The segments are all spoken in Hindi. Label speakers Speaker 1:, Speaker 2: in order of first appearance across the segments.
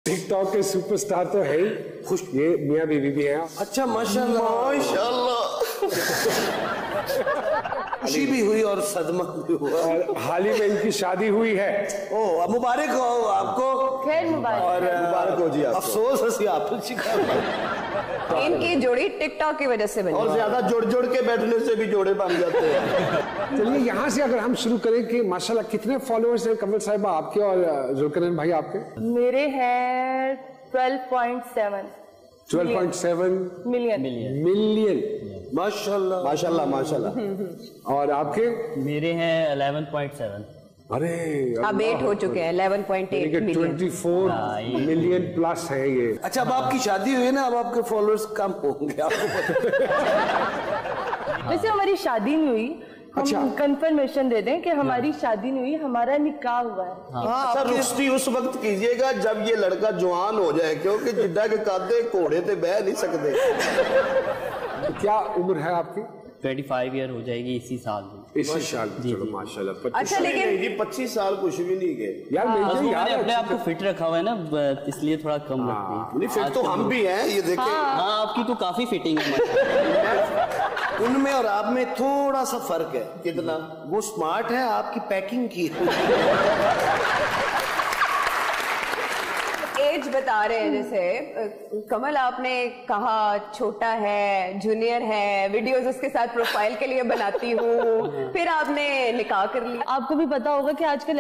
Speaker 1: टिकटॉक के सुपरस्टार तो है ही, खुश ये मियां बीवी भी हैं।
Speaker 2: अच्छा माशाल्लाह माशाल्लाह। खुशी भी हुई और सदमा भी हुआ
Speaker 1: और हाल ही में इनकी शादी हुई है।
Speaker 2: ओ मुबारक हो आपको।
Speaker 3: खैर मुबारक।
Speaker 2: और मुबारक हो जी आपको। अफसोस हंसी आप
Speaker 3: इनकी जोड़ी टिकटॉक की वजह से बनी
Speaker 2: और ज्यादा जोड़ के बैठने से भी जोड़े बन जाते हैं।
Speaker 1: चलिए यहाँ से अगर हम शुरू करें कि माशाल्लाह कितने फॉलोअर्स हैं कमल साहिबा आपके और जुल्करनैन भाई आपके?
Speaker 3: मेरे हैं 12.7 मिलियन।
Speaker 2: माशाल्लाह माशाल्लाह माशाल्लाह।
Speaker 1: और आपके?
Speaker 4: मेरे हैं 11.7।
Speaker 1: अरे
Speaker 3: अब 8 हो चुके हैं, 11.8 मिलियन।
Speaker 1: 24 मिलियन प्लस है ये।
Speaker 2: अच्छा अब आपकी शादी हुई है ना, अब आपके फॉलोअर्स कम होंगे आपको
Speaker 3: वैसे हमारी शादी नहीं हुई।
Speaker 1: अच्छा।
Speaker 3: हम कंफर्मेशन दे दें कि हमारी शादी नहीं हुई, हमारा निकाह हुआ है।
Speaker 2: हाँ, अच्छा रुष्टी उस वक्त कीजिएगा जब ये लड़का जवान हो जाए, क्योंकि जिद्दा के कादे घोड़े ते बह नहीं सकते।
Speaker 1: क्या उम्र है आपकी?
Speaker 4: 25 ईयर हो जाएगी इसी साल।
Speaker 1: इसी साल? चलो माशाल्लाह।
Speaker 3: अच्छा लेकिन
Speaker 2: 25 साल कुछ भी नहीं गए
Speaker 1: यार।
Speaker 4: मैंने अपने आप को फिट रखा हुआ है ना, इसलिए थोड़ा कम लगती है।
Speaker 2: नहीं फिट तो हम भी हैं, ये देखें।
Speaker 4: हाँ आपकी तो काफी फिटिंग है।
Speaker 2: उनमें और आप में थोड़ा सा फर्क है। कितना? वो स्मार्ट है, आपकी पैकिंग की
Speaker 3: एज बता रहे हैं। जैसे कमल आपने कहा छोटा है, जूनियर है, वीडियोस उसके साथ प्रोफाइल के लिए बनाती हूँ, फिर आपने निकाह कर लिया। आपको भी पता होगा कि आजकल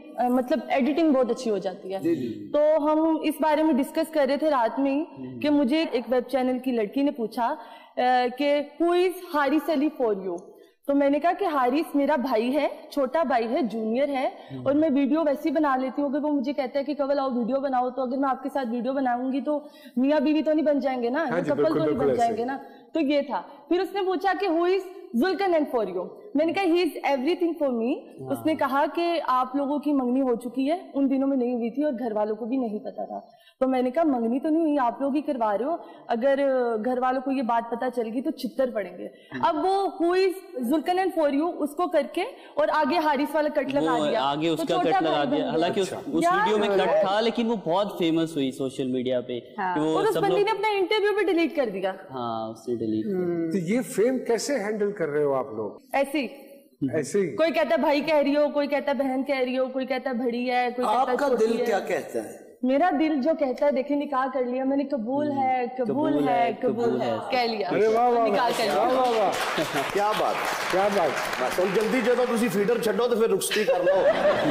Speaker 3: एडिटिंग बहुत अच्छी हो जाती है। तो हम इस बारे में डिस्कस कर रहे थे रात में ही कि मुझे एक वेब चैनल की लड़की ने पूछा कि who is Haris Ali for you. तो मैंने कहा कि हारिस मेरा भाई है, छोटा भाई है, जूनियर है, और मैं वीडियो वैसी बना लेती हूँ। अगर वो मुझे कहता है कि कवल आओ वीडियो बनाओ, तो अगर मैं आपके साथ वीडियो बनाऊंगी तो मियाँ बीवी तो नहीं बन जाएंगे ना, कपल तो नहीं बन जाएंगे ना। तो ये था। फिर उसने पूछा कि who is Zulqarnain for you. मैंने कहा he is everything for me. उसने कहा कि आप लोगों की मंगनी हो चुकी है, उन दिनों में नहीं हुई थी और घर वालों को भी नहीं पता था। तो मैंने कहा मंगनी तो नहीं हुई, आप लोग ही करवा रहे हो, अगर घर वालों को ये बात पता चल गई तो छित्तर पड़ेंगे। अब वो who is Zulqarnain for you उसको करके और आगे हारिस वाला कट लगा दिया,
Speaker 4: आगे उसका कट लगा दिया। हालांकि उस वीडियो में कट था, लेकिन वो बहुत फेमस हुई सोशल मीडिया पे।
Speaker 3: और उस बंदी ने अपना इंटरव्यू भी डिलीट कर दिया।
Speaker 4: हाँ उससे डिलीट।
Speaker 1: तो ये फेम कैसे हैंडल कर रहे हो आप लोग?
Speaker 3: ऐसे
Speaker 1: ही
Speaker 3: कोई कहता है भाई कह रही हो, कोई कहता है बहन कह रही हो, कोई कहता है बड़ी है, कोई कहता है
Speaker 2: आपका
Speaker 3: छोटी
Speaker 2: दिल
Speaker 3: है।
Speaker 2: क्या कहता है?
Speaker 3: मेरा दिल जो कहता है, देखिए निकाह कर लिया मैंने, कबूल है कबूल है कबूल है कह लिया।
Speaker 1: अरे वाह वाह
Speaker 3: निकाह कर लिया।
Speaker 1: वाह वाह
Speaker 2: क्या बात
Speaker 1: क्या बात।
Speaker 2: बस और जल्दी जो तुसी फीडर छड्डो तो फिर रुखसती कर लो।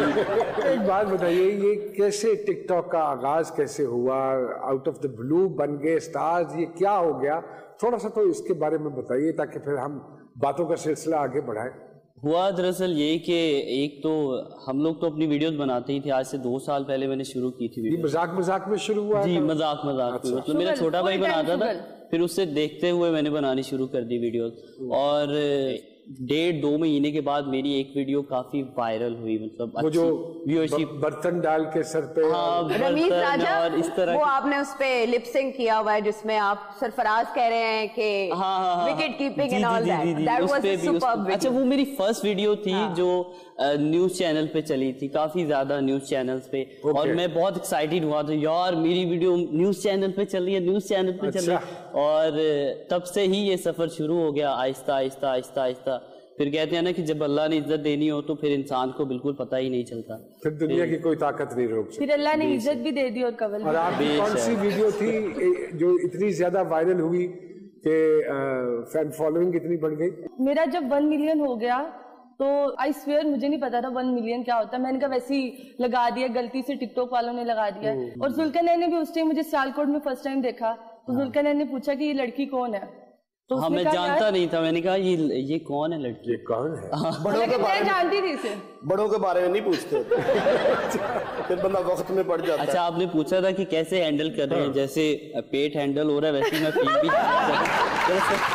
Speaker 1: एक बात बताइए, ये कैसे टिकटॉक का आगाज कैसे हुआ? आउट ऑफ द ब्लू बन गए स्टार्स, ये क्या हो गया? थोड़ा सा तो इसके बारे में बताइए ताकि फिर हम बातों का सिलसिला आगे बढ़ाएं।
Speaker 4: हुआ दरअसल ये कि एक तो हम लोग तो अपनी वीडियोस बनाते ही थे, आज से 2 साल पहले मैंने शुरू की थी वीडियो।
Speaker 1: मजाक में शुरू हुआ?
Speaker 4: जी मजाक में। मतलब मेरा छोटा भाई बनाता था, फिर उससे देखते हुए मैंने बनानी शुरू कर दी वीडियोस। और 1.5-2 महीने के बाद मेरी एक वीडियो काफी वायरल हुई, मतलब
Speaker 1: वो जो
Speaker 4: व्यूअरशिप
Speaker 1: बर्तन डाल के सर पे।
Speaker 4: हाँ,
Speaker 3: रमीज राजा
Speaker 4: और इस तरह
Speaker 3: वो आपने उस पे लिप सिंक किया हुआ है जिसमें आप सरफराज कह रहे हैं कि wicket keeping and all that was superb.
Speaker 4: अच्छा वो मेरी फर्स्ट वीडियो थी जो न्यूज चैनल पे चली थी, काफी ज्यादा न्यूज चैनल्स पे। और मैं बहुत एक्साइटेड हुआ था, यार मेरी वीडियो न्यूज चैनल पे चल रही है, न्यूज चैनल पे चल रही है। और तब से ही ये सफर शुरू हो गया, आहिस्ता आहिस्ता आहिस्ता आहिस्ता। फिर कहते हैं ना कि जब अल्लाह ने इज्जत देनी हो तो फिर इंसान को बिल्कुल पता ही नहीं चलता,
Speaker 1: फिर दुनिया की कोई ताकत नहीं रोक सकती।
Speaker 3: फिर अल्लाह ने इज्जत भी दे दी। और कवल
Speaker 1: और आपकी कौन सी वीडियो थी जो इतनी ज्यादा वायरल हुई कि फैन फॉलोइंग इतनी बढ़ गई?
Speaker 3: मेरा जब 1 मिलियन हो गया तो आई स्वेयर मुझे नहीं पता था 1 मिलियन क्या होता है। मैंने कहा वैसे ही लगा दिया, गलती से टिकटॉक वालों ने लगा दिया। और जुल्करनैन ने भी उस टाइम मुझे सियालकोट में फर्स्ट टाइम देखा, तो जुल्करनैन ने पूछा कि ये लड़की कौन है, तो
Speaker 4: हाँ मैं जानता नहीं था। मैंने कहा ये कौन है लड़की,
Speaker 1: ये कौन है?
Speaker 2: बड़ों के बारे में
Speaker 3: जानती थी इसे,
Speaker 2: बड़ों के बारे में नहीं पूछते फिर बंदा वक्त में पड़ जाता है।
Speaker 4: अच्छा आपने पूछा था कि कैसे हैंडल कर रहे हैं, जैसे पेट हैंडल हो रहा है वैसे मैं फील भी।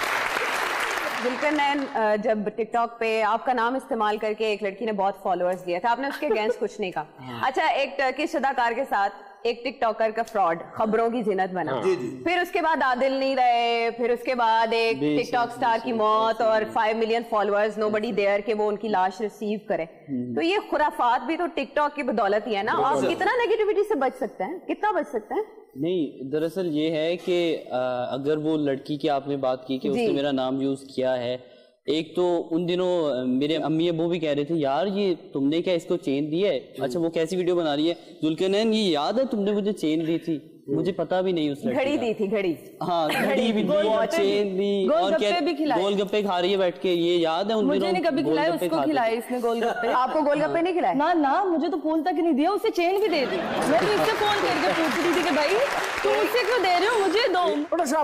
Speaker 3: जुल्करनैन जब टिकटॉक पे आपका नाम इस्तेमाल करके एक लड़की ने बहुत फॉलोअर्स दिया था, आपने उसके अगेंस्ट कुछ नहीं कहा। अच्छा एक टर्किश अदाकार के साथ एक टिकटॉकर का फ्रॉड, खबरों की जिन्नत बना, फिर उसके बाद आदिल नहीं रहे, फिर उसके बाद एक टिकटॉक स्टार की मौत और 5 मिलियन फॉलोअर्स, नोबडी देयर कि वो उनकी लाश रिसीव करे। तो ये खुराफात भी तो टिकटॉक की बदौलत ही है ना। आप कितना नेगेटिविटी से बच सकते हैं, कितना बच सकते हैं?
Speaker 4: नहीं, दरअसल ये है कि अगर वो लड़की की आपने बात की कि उसने मेरा नाम यूज किया है, एक तो उन दिनों मेरे अम्मी अब्बू भी कह रहे थे यार ये तुमने क्या इसको चेन दी है? अच्छा वो कैसी वीडियो बना रही है? जुल्करनैन ये याद है तुमने मुझे चेन दी थी? मुझे पता भी नहीं उस लड़की
Speaker 3: घड़ी दी थी, घड़ी,
Speaker 4: हाँ घड़ी भी दी, चेन दी, और क्या गोलगप्पे खा रही है बैठ के, ये याद है?
Speaker 5: मुझे नहीं कभी खिलाए, उसको खिलाए इसने गोलगप्पे।
Speaker 3: आपको गोलगप्पे नहीं खिलाए?
Speaker 5: ना ना, मुझे तो फोन तक नहीं दिया, उसे चेन भी दे दी। मैं तो इससे फोन करके पूछ रही थी कि भाई तुम मुझसे क्यों दे रहे हो, मुझे दो।
Speaker 1: थोड़ा सा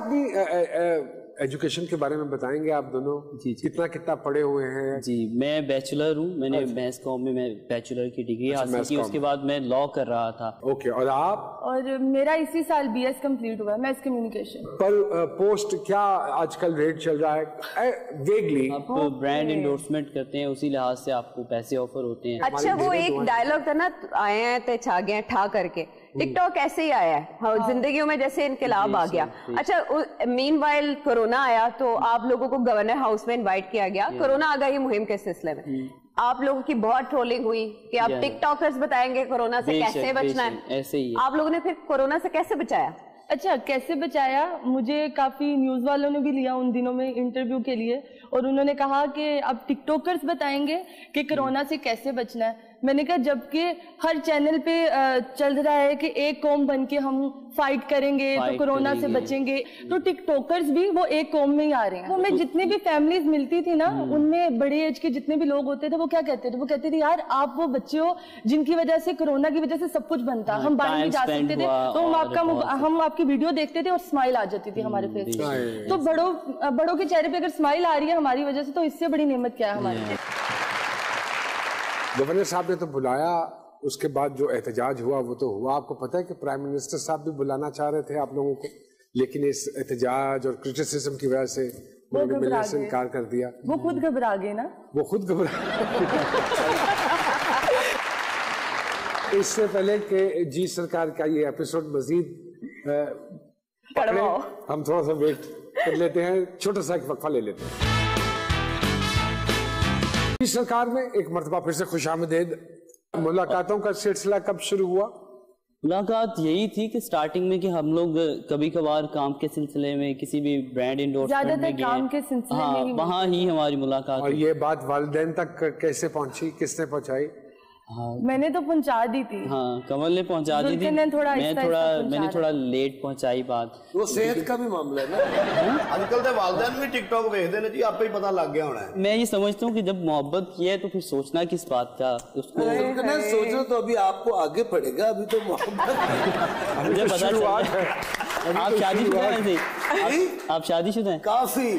Speaker 1: अपनी एजुकेशन के बारे में बताएंगे आप दोनों?
Speaker 4: जी
Speaker 1: कितना कितना पढ़े हुए हैं?
Speaker 4: जी मैं बैचलर हूँ, मैंने मैथ्स कॉम में मैं बैचलर की डिग्री हासिल की, उसके बाद मैं लॉ कर रहा था।
Speaker 1: ओके, और आप?
Speaker 5: और मेरा इसी साल बीएस कंप्लीट हुआ है, मैथ्स कम्युनिकेशन।
Speaker 1: पर पोस्ट क्या आजकल रेट चल रहा है? वेगली
Speaker 4: आप ब्रांड इंडोर्समेंट करते हैं, उसी लिहाज से आपको पैसे ऑफर होते हैं।
Speaker 3: अच्छा वो एक डायलॉग था ना, आए हैं ते छा गए ठा करके, टिकटॉक ऐसे ही आया है। हाँ, जिंदगियों में जैसे इनकलाब आ गया। अच्छा मीनवाइल कोरोना आया तो आप लोगों को गवर्नर हाउस में इनवाइट किया गया कोरोना आगाही मुहिम के सिलसिले में। आप लोगों की बहुत ट्रोलिंग हुई कि आप टिकटॉकर्स बताएंगे कोरोना से कैसे बचना है।
Speaker 4: ऐसे ही
Speaker 3: आप लोगों ने फिर कोरोना से कैसे बचाया?
Speaker 5: अच्छा कैसे बचाया, मुझे काफी न्यूज वालों ने भी लिया उन दिनों में इंटरव्यू के लिए, और उन्होंने कहा कि अब टिकटॉकर्स बताएंगे कि कोरोना से कैसे बचना है। मैंने कहा जबकि हर चैनल पे चल रहा है कि एक कौम बन के हम फाइट करेंगे तो कोरोना से बचेंगे, तो टिकटॉकर्स भी वो एक कौम में ही आ रहे हैं। वो मैं जितनी भी फैमिलीज मिलती थी ना, उनमें बड़े एज के जितने भी लोग होते थे वो क्या कहते थे, वो कहते थे यार आप वो बच्चे हो जिनकी वजह से कोरोना की वजह से सब कुछ बनता, हम बाहर नहीं जा सकते थे, तो हम आपकी वीडियो देखते थे और स्माइल आ जाती थी हमारे फेस पे। तो बड़ों के चेहरे पे अगर स्माइल आ रही है हमारी वजह से, तो इससे बड़ी नेमत क्या है हमारे लिए।
Speaker 1: गवर्नर साहब ने तो बुलाया, उसके बाद जो एहतजाज हुआ वो तो हुआ। आपको पता है कि प्राइम मिनिस्टर साहब भी बुलाना चाह रहे थे आप लोगों को, लेकिन इस एहतजाज और क्रिटिसिज्म की वजह से उन्होंने मिलने से इनकार कर दिया।
Speaker 5: वो खुद घबरा गए ना, वो खुद घबरा।
Speaker 1: इससे पहले कि जी सरकार का ये एपिसोड मजीद हम थोड़ा सा वेट कर लेते हैं, छोटा सा एक वक्फा ले लेते हैं। इस सरकार में एक मर्तबा फिर से खुशामदीद। मुलाकातों का सिलसिला कब शुरू हुआ?
Speaker 4: मुलाकात यही थी कि स्टार्टिंग में कि हम लोग कभी कभार काम के सिलसिले में किसी भी ब्रांड इंडोर्समेंट में गए,
Speaker 5: काम के सिलसिले में ही
Speaker 4: वहाँ ही हमारी मुलाकात।
Speaker 1: और ये बात वालिदैन तक कैसे पहुंची, किसने पहुंचाई?
Speaker 5: मैंने तो पहुंचा दी थी।
Speaker 4: हाँ कमल ने पहुंचा दी थी, मैंने थोड़ा लेट पहुंचाई बात।
Speaker 2: वो सेहत का भी मामला है ना, आजकल तो वालिदैन भी टिकटॉक देखते हैं जी, आपको ही पता लग गया होना है।
Speaker 4: मैं ये समझता हूँ कि जब मोहब्बत की है तो फिर सोचना किस बात का, उसको
Speaker 2: सोचो तो अभी आपको आगे पड़ेगा, अभी तो मोहब्बत
Speaker 4: मुझे पता चला है। आप शादीशुदा हैं? आप शादीशुदा हैं?
Speaker 2: काफी।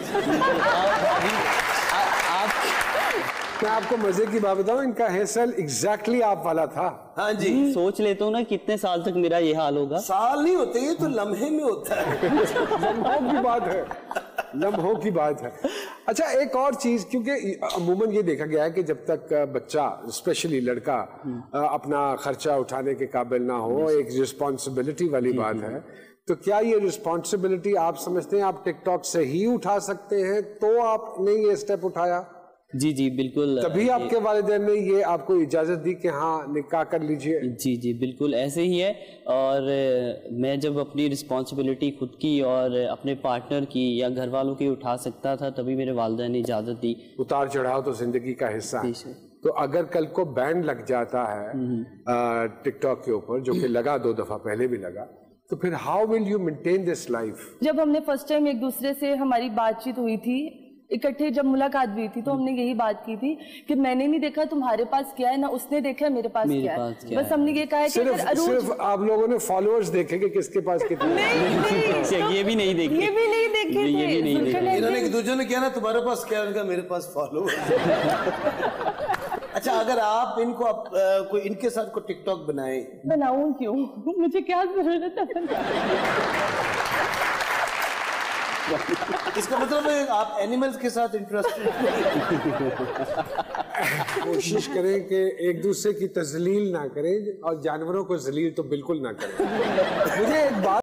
Speaker 1: मैं आपको मजे की बात बताऊं, इनका हेयरस्टाइल एग्जैक्टली आप वाला था।
Speaker 2: हाँ जी,
Speaker 4: सोच लेता हूँ ना कितने साल तक मेरा ये हाल होगा।
Speaker 2: साल नहीं होते, ये तो लम्हे में होता है।
Speaker 1: लम्हों की बात है, लम्हों की बात है। अच्छा एक और चीज, क्योंकि अमूमन ये देखा गया है कि जब तक बच्चा, स्पेशली लड़का, अपना खर्चा उठाने के काबिल ना हो, एक रिस्पॉन्सिबिलिटी वाली बात है, तो क्या ये रिस्पॉन्सिबिलिटी आप समझते हैं आप टिकटॉक से ही उठा सकते हैं, तो आपने ये स्टेप उठाया?
Speaker 4: जी जी बिल्कुल,
Speaker 1: तभी आपके वालिदैन ने ये आपको इजाजत दी कि हाँ निकाह कर लीजिए?
Speaker 4: जी जी बिल्कुल ऐसे ही है। और मैं जब अपनी रिस्पॉन्सिबिलिटी खुद की और अपने पार्टनर की या घर वालों की उठा सकता था, तभी मेरे वालिदैन ने इजाजत दी।
Speaker 1: उतार चढ़ाव तो जिंदगी का हिस्सा है। तो अगर कल को बैन लग जाता है टिकटॉक के ऊपर, जो कि लगा 2 दफा पहले भी लगा, तो फिर how will you maintain this life?
Speaker 5: जब हमने फर्स्ट टाइम एक दूसरे से हमारी बातचीत हुई थी, इकट्ठे जब मुलाकात हुई थी, तो हमने यही बात की थी कि मैंने नहीं देखा तुम्हारे पास क्या है, ना उसने देखा मेरे पास क्या है। बस हमने ये कहा है कि
Speaker 1: सिर्फ आप लोगों ने फॉलोअर्स देखे कि किसके पास कितने।
Speaker 4: नहीं, ये भी नहीं देखे,
Speaker 5: ये भी नहीं देखे थे।
Speaker 2: इन्होंने एक दूसरे ने किया ना, तुम्हारे पास क्या है, उनका मेरे पास फॉलोअर्स। अच्छा अगर आप इनको कोई इनके साथ को टिकटॉक बनाऊं
Speaker 5: क्यों, मुझे क्या जरूरत है?
Speaker 6: इसका मतलब है आप एनिमल्स के साथ इंटरेस्टेड।
Speaker 1: कोशिश करें कि एक दूसरे की तजलील ना करें और जानवरों को जलील तो बिल्कुल ना करें। मुझे एक बात